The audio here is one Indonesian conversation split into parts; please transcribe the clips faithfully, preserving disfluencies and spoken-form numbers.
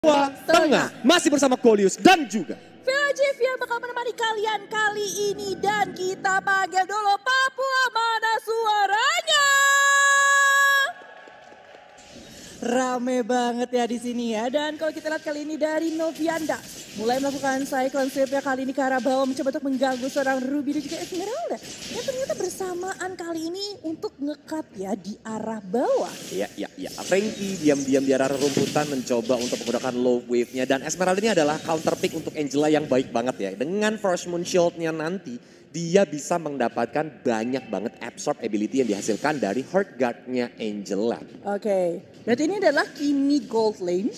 Jawa Tengah masih bersama Kolius dan juga Village yang bakal menemani kalian kali ini, dan kita panggil dulu Papua, mana suaranya? Rame banget ya di sini ya, dan kalau kita lihat kali ini dari Novianda mulai melakukan cyclone sweep-nya kali ini ke arah bawah, mencoba untuk mengganggu seorang Ruby dan juga Esmeralda. Dan ternyata bersamaan kali ini untuk nge-cut ya di arah bawah. ya ya ya Frankie diam-diam di arah rumputan mencoba untuk menggunakan low wave-nya, dan Esmeralda ini adalah counter pick untuk Angela yang baik banget ya. Dengan First Moon Shield-nya nanti dia bisa mendapatkan banyak banget absorb ability yang dihasilkan dari Heart Guard-nya Angela. Oke, okay. Berarti ini adalah Kimi gold lane,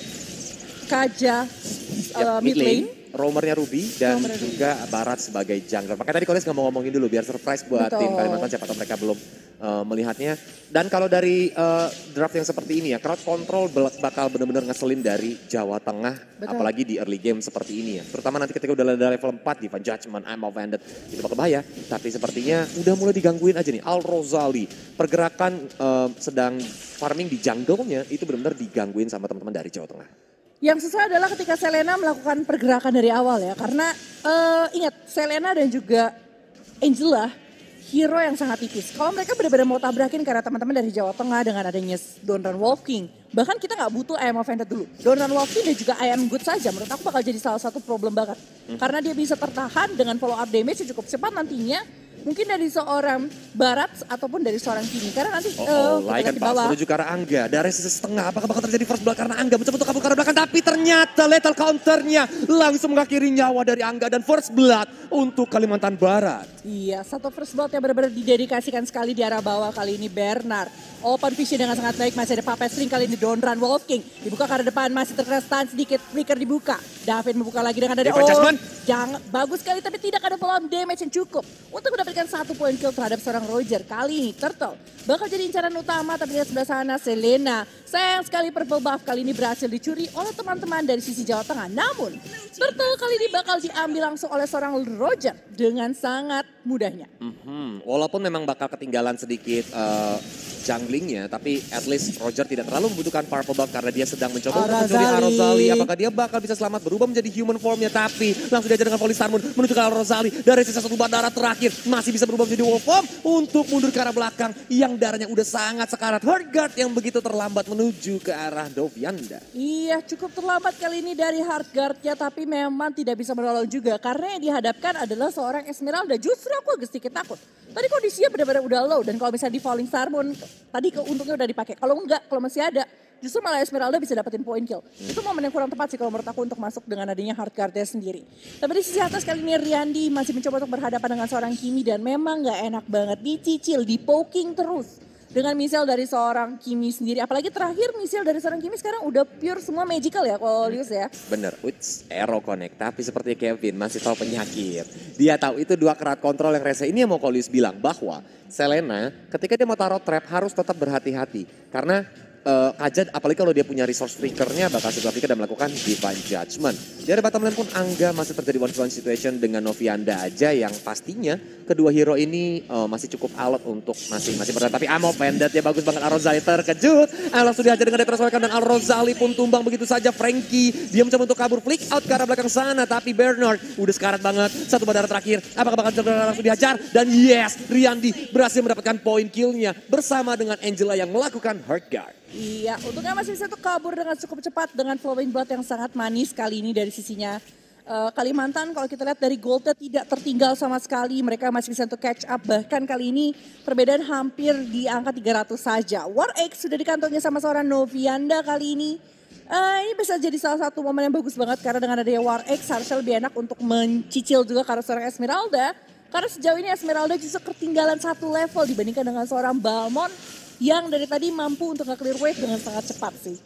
Kaja uh, mid lane, roamernya Ruby, dan Roamer juga Ruby. Barat sebagai jungler. Makanya tadi Kolius nggak mau ngomongin dulu biar surprise buat Betul. tim Kalimantan siapa tahu mereka belum uh, melihatnya. Dan kalau dari uh, draft yang seperti ini ya, crowd control bakal benar-benar ngeselin dari Jawa Tengah. Betul. Apalagi di early game seperti ini ya. Terutama nanti ketika udah ada level empat, Divine Judgment, I'm Offended, itu bakal bahaya. Tapi sepertinya udah mulai digangguin aja nih. Al Rosali, pergerakan uh, sedang farming di jungle-nya itu benar-benar digangguin sama teman-teman dari Jawa Tengah. Yang sesuai adalah ketika Selena melakukan pergerakan dari awal ya. Karena uh, ingat, Selena dan juga Angela hero yang sangat tipis. Kalau mereka benar-benar mau tabrakin karena teman-teman dari Jawa Tengah dengan adanya Don Run Wolf King. Bahkan kita nggak butuh I Am Offended dulu. Don Run Wolf King dan juga I Am Good saja menurut aku bakal jadi salah satu problem banget. Hmm. Karena dia bisa tertahan dengan follow up damage yang cukup cepat nantinya. Mungkin dari seorang Barat ataupun dari seorang Kimi. Karena nanti oh, oh, uh, like kita lihat di bawah. menuju ke arah Angga. Dari sisi setengah apakah bakal terjadi first blood karena Angga mencoba untuk kabur ke arah belakang. Tapi ternyata lethal counternya langsung mengakhiri nyawa dari Angga. Dan first blood untuk Kalimantan Barat. Iya, satu first blood yang benar-benar didedikasikan sekali di arah bawah kali ini Bernard. Open vision dengan sangat baik, masih ada Puppet String kali ini Don Run Wolf King. Dibuka ke arah depan, masih terkena stun sedikit, flicker dibuka. David membuka lagi dengan ada oh, jangan, bagus sekali tapi tidak ada follow damage yang cukup untuk mendapatkan satu poin kill terhadap seorang Roger. Kali ini Turtle bakal jadi incaran utama, tapi di sebelah sana Selena. Sayang sekali purple buff kali ini berhasil dicuri oleh teman-teman dari sisi Jawa Tengah. Namun Turtle kali ini bakal diambil langsung oleh seorang Roger dengan sangat mudahnya. Mm-hmm. Walaupun memang bakal ketinggalan sedikit uh, junglingnya, tapi at least Roger tidak terlalu membutuhkan purple buff karena dia sedang mencoba untuk mencuri Arozali. Apakah dia bakal bisa selamat berubah menjadi human formnya, tapi langsung diajar dengan Polistar Moon menuju ke Arozali. Dari sisa satu bandara terakhir masih bisa berubah menjadi wolf form untuk mundur ke arah belakang yang darahnya udah sangat sekarat. Heart Guard yang begitu terlambat menuju ke arah Novianda. Iya, cukup terlambat kali ini dari Heart Guard-nya, tapi memang tidak bisa menolong juga karena yang dihadapkan adalah seorang Esmeralda. Justru aku agak sedikit takut. Tadi kondisinya benar-benar udah low, dan kalau misalnya di Falling Star Moon tadi keuntungnya udah dipakai. Kalau enggak, kalau masih ada, justru malah Esmeralda bisa dapetin poin kill. Hmm. Itu momen yang kurang tepat sih kalau menurut aku untuk masuk dengan adanya Heart Guard-nya sendiri. Tapi di sisi atas kali ini Riandi masih mencoba untuk berhadapan dengan seorang Kimi, dan memang gak enak banget, dicicil, di poking terus. Dengan misil dari seorang Kimi sendiri. Apalagi terakhir misil dari seorang Kimi sekarang udah pure semua magical ya Kolius ya. Bener, it's arrow connect. Tapi seperti Kevin masih tahu penyakit. Dia tahu itu dua kerat kontrol yang rese. Ini yang mau Kolius bilang bahwa Selena ketika dia mau taruh trap harus tetap berhati-hati. Karena uh, Kaja apalagi kalau dia punya resource flickernya bakal segera flicker dan melakukan Divine Judgment. Dari bottom lane pun Angga masih terjadi one to one situation dengan Novianda aja yang pastinya kedua hero ini uh, masih cukup alot untuk masing-masing bertahan. Tapi I'm Offended ya, bagus banget. Al Rosali terkejut. Ah, langsung dihajar dengan D P S Welcome dan Al Rosali pun tumbang begitu saja. Frankie dia mencoba untuk kabur flick out ke arah belakang sana. Tapi Bernard udah sekarat banget. Satu bandara terakhir. Apakah bakal langsung dihajar? Dan yes, Riandi berhasil mendapatkan poin killnya bersama dengan Angela yang melakukan Heart Guard. Iya, untungnya masih bisa tuh kabur dengan cukup cepat dengan flowing blood yang sangat manis kali ini dari sisinya. Uh, Kalimantan kalau kita lihat dari goldnya tidak tertinggal sama sekali, mereka masih bisa untuk catch up, bahkan kali ini perbedaan hampir di angka tiga ratus saja. War X sudah dikantongi sama seorang Novianda kali ini. Uh, ini bisa jadi salah satu momen yang bagus banget karena dengan adanya War X harusnya lebih enak untuk mencicil juga karena seorang Esmeralda. Karena sejauh ini Esmeralda justru ketinggalan satu level dibandingkan dengan seorang Balmond yang dari tadi mampu untuk nge-clear wave dengan sangat cepat sih.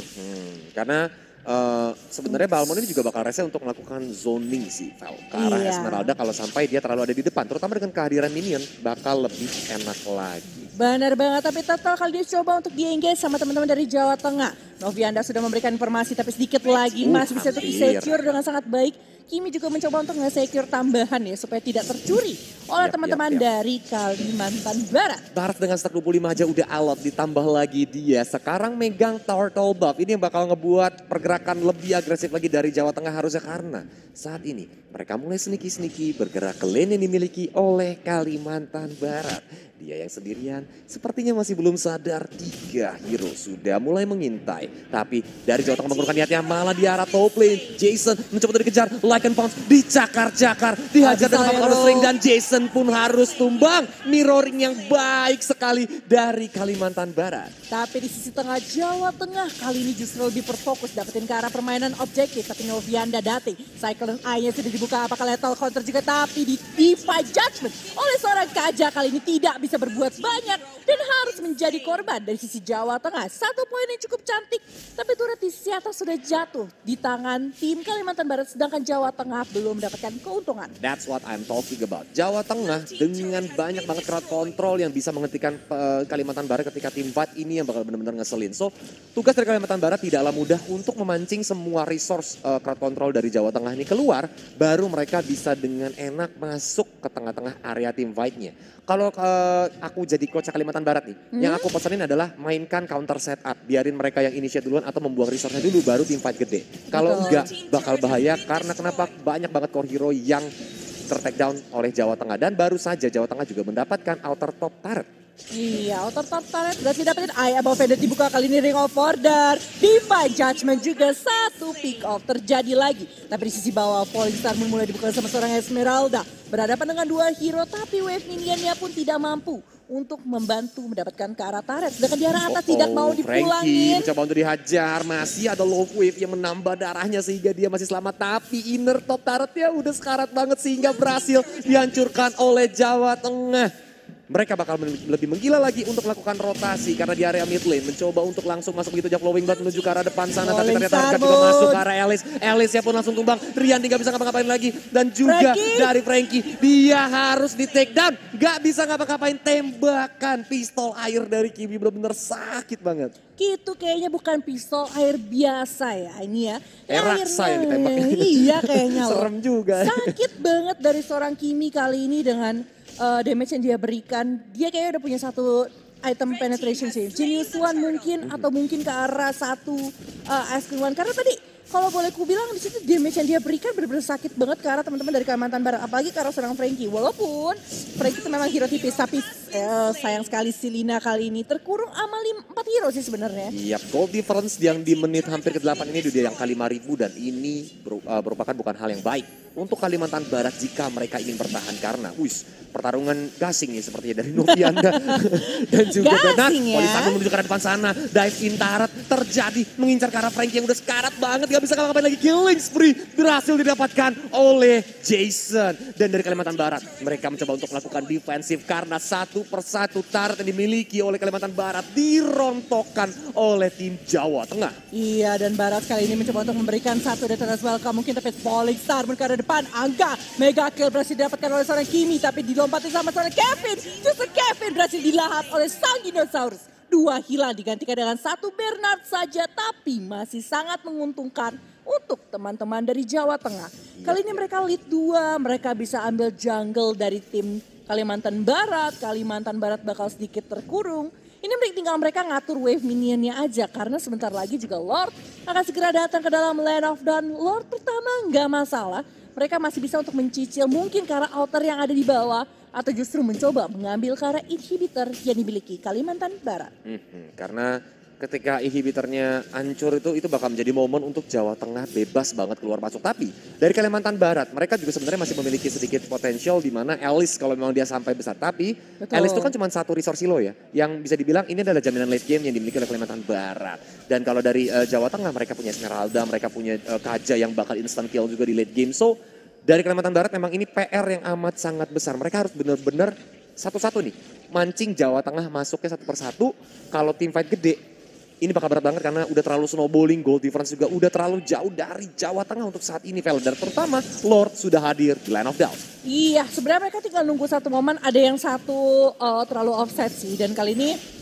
Hmm, karena Uh, sebenarnya Balmond ini juga bakal rese untuk melakukan zoning sih Val, ke arah iya. Esmeralda kalau sampai dia terlalu ada di depan, terutama dengan kehadiran minion bakal lebih enak lagi. Benar banget, tapi total kali dia coba untuk di-engage sama teman-teman dari Jawa Tengah. Novianda sudah memberikan informasi tapi sedikit lagi Uh, masih bisa untuk hampir. secure dengan sangat baik. Kimi juga mencoba untuk nge-secure tambahan ya supaya tidak tercuri oleh Yap, teman-teman yap, yap. dari Kalimantan Barat. Barat dengan stak dua puluh lima aja udah alot, ditambah lagi dia sekarang megang turtle buff. Ini yang bakal ngebuat pergerakan lebih agresif lagi dari Jawa Tengah harusnya, karena saat ini mereka mulai sneaky-sneaky bergerak ke lane yang dimiliki oleh Kalimantan Barat. Dia yang sendirian sepertinya masih belum sadar tiga hero sudah mulai mengintai. Tapi dari Jawa Tengah menggunakan niatnya malah di arah top lane. Jason mencoba untuk dikejar, like and pounce, dicakar-cakar, dihajar dengan Aduh, counter string dan Jason pun harus tumbang. Mirroring yang baik sekali dari Kalimantan Barat. Tapi di sisi tengah Jawa Tengah kali ini justru lebih berfokus dapetin ke arah permainan objektif. Tapi Novianda dating, cycle eye-nya sudah dibuka, apakah lethal counter juga, tapi di defy judgment oleh seorang Kaja kali ini tidak bisa berbuat banyak dan harus menjadi korban dari sisi Jawa Tengah. Satu poin yang cukup cantik, tapi turret di sisi atas sudah jatuh di tangan tim Kalimantan Barat, sedangkan Jawa Tengah belum mendapatkan keuntungan. That's what I'm talking about. Jawa Tengah dengan banyak banget crowd control yang bisa menghentikan uh, Kalimantan Barat ketika tim fight ini yang bakal benar-benar ngeselin. So, tugas dari Kalimantan Barat tidaklah mudah untuk memancing semua resource uh, crowd control dari Jawa Tengah ini keluar, baru mereka bisa dengan enak masuk ke tengah-tengah area tim fight-nya. Kalau uh, aku jadi coach Kalimantan Barat nih, hmm? yang aku pesanin adalah mainkan counter setup. Biarin mereka yang initiate duluan atau membuang resource-nya dulu baru tim fight gede. Kalau enggak bakal bahaya karena kenapa banyak banget core hero yang ter-take down oleh Jawa Tengah. Dan baru saja Jawa Tengah juga mendapatkan outer top turret. Iya, outer top turret berarti dapetin Eye Above Faded dibuka kali ini Ring of Order. Defy Judgment juga satu pick off terjadi lagi. Tapi di sisi bawah Falling Star mulai dibuka sama seorang Esmeralda. Berhadapan dengan dua hero tapi wave minionnya pun tidak mampu untuk membantu mendapatkan ke arah turret. Sedangkan di arah atas oh, tidak mau dipulangin. Frankie mencoba untuk dihajar, masih ada low wave yang menambah darahnya sehingga dia masih selamat. Tapi inner top turretnya udah sekarat banget sehingga berhasil dihancurkan oleh Jawa Tengah. Mereka bakal lebih menggila lagi untuk melakukan rotasi karena di area mid lane mencoba untuk langsung masuk begitu aja flowing blood menuju ke arah depan sana. Tapi ternyata mereka juga masuk ke arah Alice. Alice ya pun langsung tumbang. Rian gak bisa ngapa-ngapain lagi. Dan juga Frankie. Dari Frankie dia harus di take down. Gak bisa ngapa-ngapain, tembakan pistol air dari Kimi benar-benar sakit banget. Itu kayaknya bukan pistol air biasa ya ini ya. Eraksa yang ditembak. Iya kayaknya loh. Serem juga. Sakit banget dari seorang Kimi kali ini dengan uh, damage yang dia berikan. Dia kayaknya udah punya satu item penetration sih. Genius One mungkin atau mungkin ke arah satu uh, Ice Cream One. Karena tadi kalau boleh ku bilang di situ damage yang dia berikan benar-benar sakit banget ke arah teman-teman dari Kalimantan Barat. Apalagi ke arah seorang Frankie. Walaupun Frankie itu memang hero tipis tapi eh, sayang sekali si Lina kali ini terkurung sama empat hero sih sebenarnya. Iya, gold difference yang di menit hampir ke delapan ini udah yang kali lima ribu dan ini merupakan bukan hal yang baik untuk Kalimantan Barat jika mereka ingin bertahan karena wis pertarungan gasing nih sepertinya dari Novianda dan juga Bernard. Ya? Polisano menuju ke arah depan sana, dive in turret terjadi mengincar ke arah Frankie yang udah sekarat banget, gak bisa ngapa-ngapain lagi. Killing spree berhasil didapatkan oleh Jason. Dan dari Kalimantan Barat mereka mencoba untuk melakukan defensif karena satu persatu turret yang dimiliki oleh Kalimantan Barat dirontokkan oleh tim Jawa Tengah. Iya, dan Barat kali ini mencoba untuk memberikan satu detonator welcome mungkin, tapi Falling Star ke arah depan. Angga mega kill berhasil didapatkan oleh seorang Kimi tapi dilompatin sama seorang Kevin. Justru Kevin berhasil dilahap oleh sang dinosaurus. Dua hilang digantikan dengan satu Bernard saja, tapi masih sangat menguntungkan untuk teman-teman dari Jawa Tengah. Kali ini mereka lead dua, mereka bisa ambil jungle dari tim Kalimantan Barat. Kalimantan Barat bakal sedikit terkurung. Ini tinggal mereka ngatur wave minionnya aja karena sebentar lagi juga Lord akan segera datang ke dalam Land of Dawn. Lord pertama nggak masalah, mereka masih bisa untuk mencicil mungkin ke arah outer yang ada di bawah atau justru mencoba mengambil ke arah inhibitor yang dimiliki Kalimantan Barat. Hmm, karena ketika inhibitornya hancur itu itu bakal menjadi momen untuk Jawa Tengah bebas banget keluar masuk. Tapi dari Kalimantan Barat mereka juga sebenarnya masih memiliki sedikit potensial di mana Alice kalau memang dia sampai besar. Tapi betul, Alice itu kan cuma satu resource silo ya, yang bisa dibilang ini adalah jaminan late game yang dimiliki oleh Kalimantan Barat. Dan kalau dari uh, Jawa Tengah mereka punya Esmeralda, mereka punya uh, Kaja yang bakal instant kill juga di late game. So dari Kalimantan Barat memang ini P R yang amat sangat besar. Mereka harus benar-benar satu-satu nih mancing Jawa Tengah masuknya satu persatu. Kalau tim fight gede ini bakal berat banget karena udah terlalu snowballing, gold difference juga udah terlalu jauh dari Jawa Tengah untuk saat ini, Vel. Dan terutama Lord sudah hadir di Land of Dawn. Iya, sebenarnya mereka tinggal nunggu satu momen ada yang satu uh, terlalu offset sih. Dan kali ini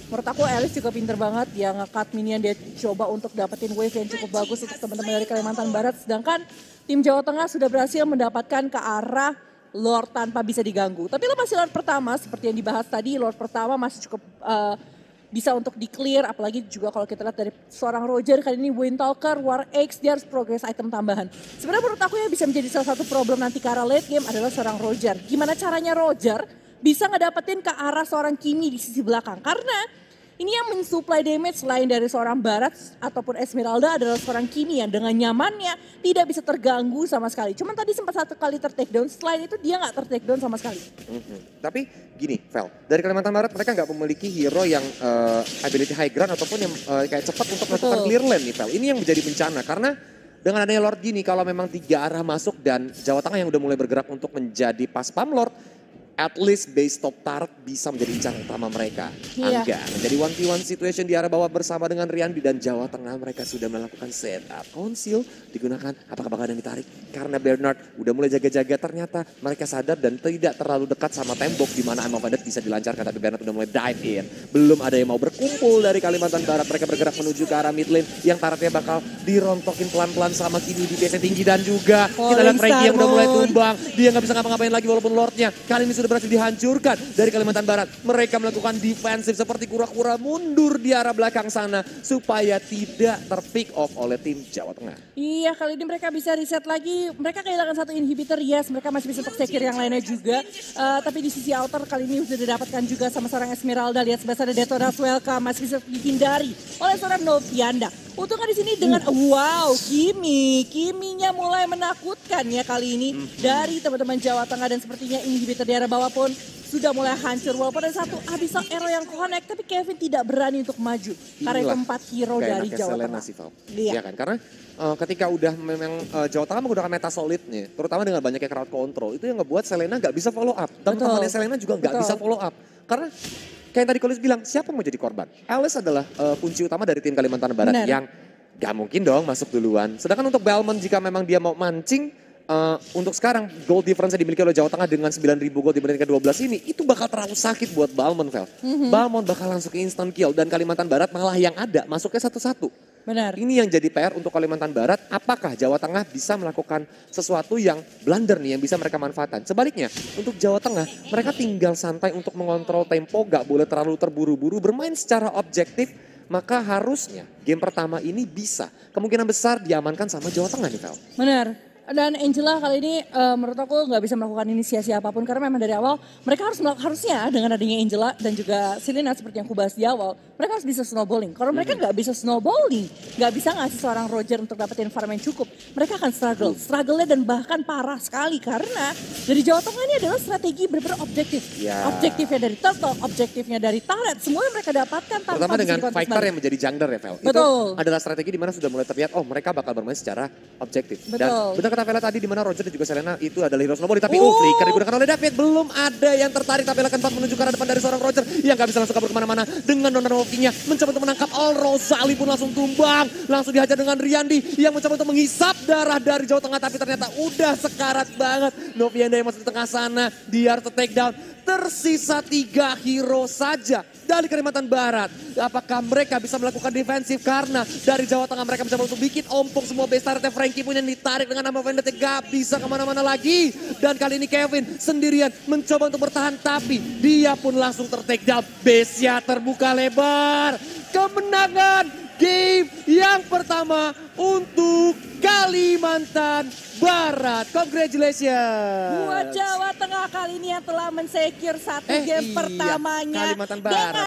Menurut aku Alice juga pinter banget, dia nge-cut minion, dia coba untuk dapetin wave yang cukup bagus untuk teman-teman dari Kalimantan Barat. Sedangkan tim Jawa Tengah sudah berhasil mendapatkan ke arah Lord tanpa bisa diganggu. Tapi lo masih Lord pertama, seperti yang dibahas tadi, Lord pertama masih cukup uh, bisa untuk di-clear. Apalagi juga kalau kita lihat dari seorang Roger, kali ini Windtalker, War X, dia harus progress item tambahan. Sebenarnya menurut aku yang bisa menjadi salah satu problem nanti ke arah late game adalah seorang Roger. Gimana caranya Roger bisa ngedapetin ke arah seorang Kimi di sisi belakang. Karena ini yang mensupply damage selain dari seorang Barat ataupun Esmeralda adalah seorang Kimi yang dengan nyamannya tidak bisa terganggu sama sekali. Cuman tadi sempat satu kali ter-takedown, selain itu dia nggak ter-takedown sama sekali. Mm-hmm. Tapi gini, Vel, dari Kalimantan Barat mereka nggak memiliki hero yang uh, ability high ground ataupun yang uh, kayak cepat untuk melakukan clear lane nih, Vel. Ini yang menjadi bencana karena dengan adanya Lord gini, kalau memang tiga arah masuk dan Jawa Tengah yang udah mulai bergerak untuk menjadi pas pam Lord, at least base top turret bisa menjadi incaran utama mereka. Iya. Angga menjadi one v one situation di arah bawah bersama dengan Riandi dan Jawa Tengah mereka sudah melakukan setup. Konsil digunakan, apakah bakal ada yang ditarik? Karena Bernard udah mulai jaga-jaga, ternyata mereka sadar dan tidak terlalu dekat sama tembok di mana Ammo Bandit bisa dilancarkan, tapi Bernard udah mulai dive in. Belum ada yang mau berkumpul dari Kalimantan Barat, mereka bergerak menuju ke arah mid lane yang turretnya bakal dirontokin pelan-pelan sama Kimi di base tinggi dan juga Falling kita lihat Frankie yang udah mulai Starmon. tumbang. Dia nggak bisa ngapa-ngapain lagi walaupun Lordnya kali ini sudah berhasil dihancurkan dari Kalimantan Barat. Mereka melakukan defensif seperti kura-kura mundur di arah belakang sana supaya tidak terpick off oleh tim Jawa Tengah. Iya, kali ini mereka bisa reset lagi. Mereka kehilangan satu inhibitor, yes. Mereka masih bisa untuk secure yang lainnya juga. Uh, tapi di sisi outer kali ini sudah didapatkan juga sama seorang Esmeralda. Lihat sebelah sana Detonas Welcome masih bisa dihindari oleh seorang Novianda. Untungnya di sini dengan wow, Kimi, Kiminya mulai menakutkan ya kali ini dari teman-teman Jawa Tengah dan sepertinya inhibitor di arah bawah pun sudah mulai hancur. Walaupun ada satu Abyssal Arrow yang connect, tapi Kevin tidak berani untuk maju karena itu empat hero dari Jawa Tengah. Sih, Iya. Ya kan, karena uh, ketika udah memang uh, Jawa Tengah menggunakan meta solidnya, terutama dengan banyaknya crowd control, itu yang ngebuat Selena nggak bisa follow up. Teman-temannya Selena juga nggak bisa follow up karena kayak tadi Kolis bilang, siapa mau jadi korban? Alice adalah uh, kunci utama dari tim Kalimantan Barat. Benar. Yang gak mungkin dong masuk duluan. Sedangkan untuk Balmond jika memang dia mau mancing, uh, untuk sekarang gold difference yang dimiliki oleh Jawa Tengah dengan sembilan ribu gold dibandingkan dua belas ini, itu bakal terlalu sakit buat Balmond, Vel. Mm-hmm. Balmond bakal langsung ke instant kill dan Kalimantan Barat malah yang ada masuknya satu-satu. Benar. Ini yang jadi P R untuk Kalimantan Barat. Apakah Jawa Tengah bisa melakukan sesuatu yang blunder nih yang bisa mereka manfaatkan? Sebaliknya, untuk Jawa Tengah, mereka tinggal santai untuk mengontrol tempo, gak boleh terlalu terburu-buru, bermain secara objektif. Maka harusnya game pertama ini bisa kemungkinan besar diamankan sama Jawa Tengah nih, Vel. Benar. Dan Angela kali ini uh, menurut aku nggak bisa melakukan inisiasi apapun karena memang dari awal mereka harus melakukan, harusnya dengan adanya Angela dan juga Selena seperti yang aku bahas di awal, mereka harus bisa snowballing. Kalau mereka nggak bisa snowballing, nggak bisa ngasih seorang Roger untuk dapetin farm yang cukup, mereka akan struggle, struggle-nya dan bahkan parah sekali karena dari Jawa Tengah ini adalah strategi benar-benar objektif. Ya. Objektifnya dari turtle, objektifnya dari turret, semuanya mereka dapatkan tanpa terutama dengan fighter yang menjadi jungler ya, Vel. Itu adalah strategi di mana sudah mulai terlihat, oh mereka bakal bermain secara objektif. Betul. Dan benar kata Vela tadi di mana Roger dan juga Selena itu adalah hero snowball, tapi uh. oh, flicker digunakan oleh David. Belum ada yang tertarik, tapi akan menuju ke arah depan dari seorang Roger yang gak bisa langsung kabur kemana-mana dengan Donanovinya mencoba untuk menangkap All Rosali pun langsung tumbang, langsung dihajar dengan Riandi yang mencoba untuk menghisap darah dari Jawa Tengah, tapi ternyata udah sekarat banget. Novianda yang masuk di tengah sana, dia harus take down. Tersisa tiga hero saja dari Kalimantan Barat. Apakah mereka bisa melakukan defensif? Karena dari Jawa Tengah mereka mencoba untuk bikin ompong semua base turretnya. Frankie pun yang ditarik dengan nama Vendetta gak bisa kemana-mana lagi. Dan kali ini Kevin sendirian mencoba untuk bertahan, tapi dia pun langsung ter-take down. Base-nya terbuka lebar. Kemenangan game yang pertama untuk Kalimantan Barat. Congratulations. Buat Jawa Tengah kali ini yang telah mensecure satu eh, game iya, pertamanya. Kalimantan Barat.